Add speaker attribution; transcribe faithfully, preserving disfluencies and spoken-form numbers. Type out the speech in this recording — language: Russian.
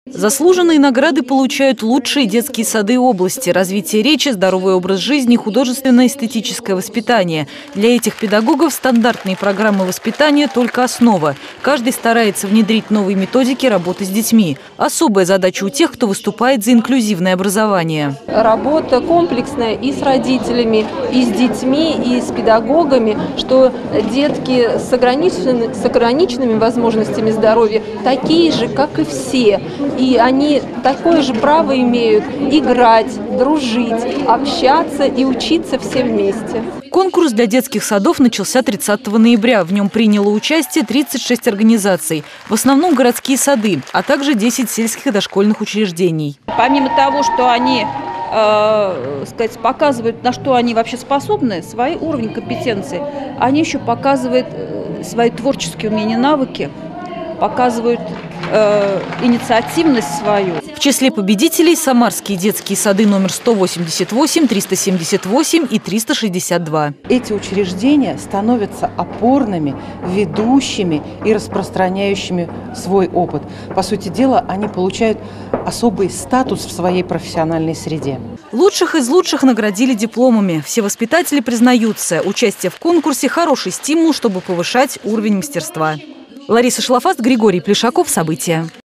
Speaker 1: Заслуженные награды получают лучшие детские сады области. Развитие речи, здоровый образ жизни, художественное эстетическое воспитание. Для этих педагогов стандартные программы воспитания – только основа. Каждый старается внедрить новые методики работы с детьми. Особая задача у тех, кто выступает за инклюзивное образование.
Speaker 2: Работа комплексная и с родителями, и с детьми, и с педагогами, что детки с ограниченными, с ограниченными возможностями здоровья такие же, как и все. И они такое же право имеют играть, дружить, общаться и учиться все вместе.
Speaker 1: Конкурс для детских садов начался тридцатого ноября. В нем приняло участие тридцать шесть организаций. В основном городские сады, а также десять сельских и дошкольных учреждений.
Speaker 3: Помимо того, что они э, сказать, показывают, на что они вообще способны, свой уровень компетенции, они еще показывают э, свои творческие умения, навыки, показывают э, инициативность свою.
Speaker 1: В числе победителей самарские детские сады номер сто восемьдесят восемь, триста семьдесят восемь и триста шестьдесят два.
Speaker 4: Эти учреждения становятся опорными, ведущими и распространяющими свой опыт. По сути дела, они получают особый статус в своей профессиональной среде.
Speaker 1: Лучших из лучших наградили дипломами. Все воспитатели признаются, участие в конкурсе – хороший стимул, чтобы повышать уровень мастерства. Лариса Шлафаст, Григорий Плешаков. События.